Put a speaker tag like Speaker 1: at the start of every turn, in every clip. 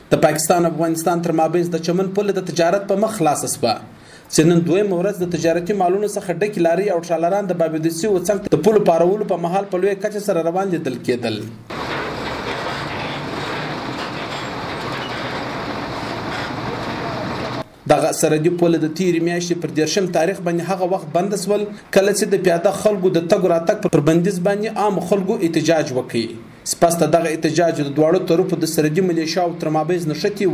Speaker 1: د پاکستان او افغانستان تر مابینځ د چمن پوله د تجارت په مخ خلاصه شوه چې نن دویمه ورځ د تجارتي مالونو څخه ډکې لارۍ او ټرالران د بابېدو سوي څنګ د پولو پارولو په مهال په لویه کچه سره روان لیدل کېدل. دغه سرحدي پوله د تیرې میاشتې پر 10 تاریخ باندې هغه وخت بند شول کله چې د پیاده خلکو د تګ راتګ پر بندیز باندې عام خلکو احتجاج وکړي. سپاسته دغه احتجاج د دواړو طرفو د سرحدي ملیشیاو تر مابینځ نښتې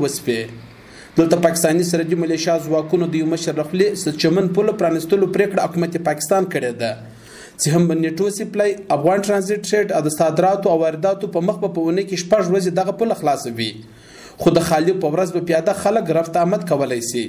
Speaker 1: وسوې. دلته پاکستاني سرحدي ملیشیا ځواکونو د یو مشر له خولې د چمن پوله پرانیستلو پرېکړه حکومت پاکستان کړې ده چې هم به نیټو سپلای افغان ترانزیت ټریډ او د صادراتو او وارداتو په مخ په اونۍ کې 6 ورځې دغه پوله خلاصوي خو د خالي په ورځ به پیاده خلک رفت آمد کولی شي.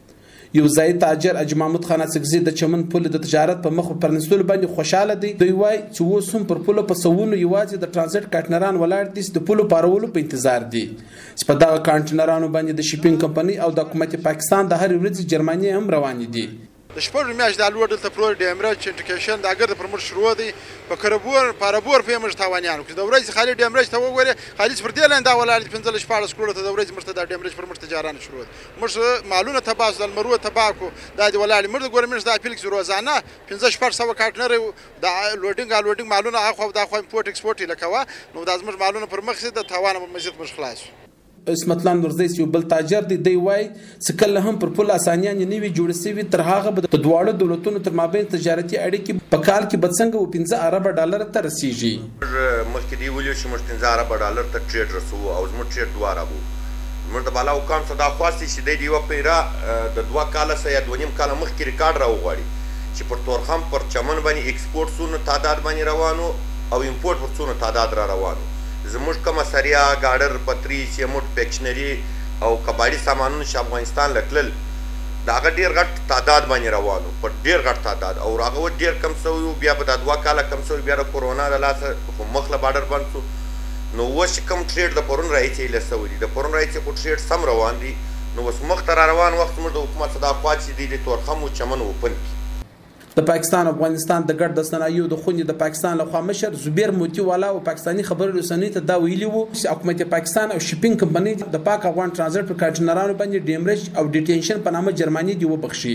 Speaker 1: یو ځايي تاجر اجي محمود خان اڅکزي د چمن پوله د تجارت په مخ پرانیستلو باندې خوشاله دی. دوی وایي چې اوس هم پر پوله په سوونو یوازې د ترانزیت کانټینران ولاړ دي چې د پولو پارولو په انتظار دي چې په دغه کانټینرانو باندې د شپینګ کمپنۍ او د حکومت پاکستان د هرې ورځې جرمانې هم روانې دي.
Speaker 2: د شپږ میاشتې د لوړ دلته پرو ډیمرج انټیکیشن د اگر د پرموټ شروع دی په کربور پارابور پیمج تاوانیان چې د ورځې خالي ډیمرج ته وګوري خالي پر دې لاندې ولاړ 15 14 کروڑ ته د ورځې مرته د ډیمرج پرموټ تجاران شروع مش مالونه تباس د مرو تباکو د ولاړ مرده ګورمنټ د اپیلکس روزانه 15 1400 کارتنر د لوډینګ مالونه اخو د اخو امپورټ ایکسپورټ لکوا نو د ازمر مالونه پر مخ د توان مزید مش خلاص. اسمتلان ورځې یو بل تاجر دی وای چې کله هم پر پوله اسانیان نوي جوړ شوي تر هغه به د دواړو دولتونو تر مابین تجارتي اړیکې په کال کې به څنګه 15 ارب ډالر ته رسیږي.
Speaker 3: مخکې دی ویلو چې موږ 15 ارب ډالر ته ټریډ رسو او زموږ ټریډ 2 ارب موږ د بالا حکام صدا خواستی چې دی یو پیرا د 2 کال سه یا 2.5 کال مخکې ریکارډ راوغواړي چې پر تورخم پر چمن باندې ایکسپورټ سونه تعداد باندې روانو او امپورټ پر سونه تعداد را روانو. زموږ کومه سریا ګاډر پتری سیموټ پیکشنری او کباړي سامانونو چې افغانستان لکلل دا هغه ډیر غټ تعداد باندې روانو پر ډیر غټ تعداد او هغه ډیر کم شوی بیا په د 2 کاله کم شوی بیا د کورونا د لاسه مخله بارډر بند شو نو اوس کوم ټریډ د پرون راځي له سعودي د پرون راځي کو ټریډ سم روان دي نو اوس مخ تر روان وخت موږ د حکومت صدا خواچ دي د تورخم او چمن اوپن
Speaker 1: د پاکستان او افغانستان د ګډ د صنایعو د خوندې د پاکستان لخوا مشر زبیر موتی والا او پاکستاني خبري رسنۍ ته دا ویلي وو چې حکومت پاکستان او شپینګ کمپنۍ د پاک افغان ترانزیت پر کانټینرانو باندې ډیمرج او ډیټینشن په نامه جرماني دی وبخشي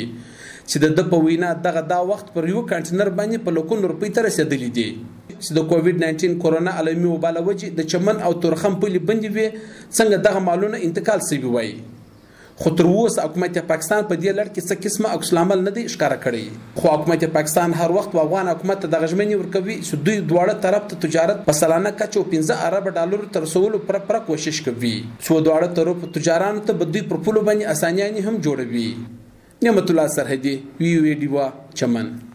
Speaker 1: چې د په وینا دغه دا وخت پر یو کانټینر باندې په لکونو روپۍ ته رسیدلی دي چې د کووډ 19 کورونا عالمي وبا له وجې د چمن او تورخم پولې بندې وي څنګه دغه مالونه انتقال شوي وای خو تر اوسه حکومت پاکستان په دې لړ کې څه قسمه عکس العمل نه دی ښکاره کړی خو حکومت پاکستان هر وخت افغان حکومت ته د غژمنې ورکوي چې دوی دواړه طرف ته تجارت په سلانه کچه 15 ارب ډالر تر رسولو پر کوشش کوي څو دواړه طرف تجارانو ته به دوی پر پولو باندې اسانیانې هم جوړوي. نعمت الله سرحدي وی ډیوا چمن.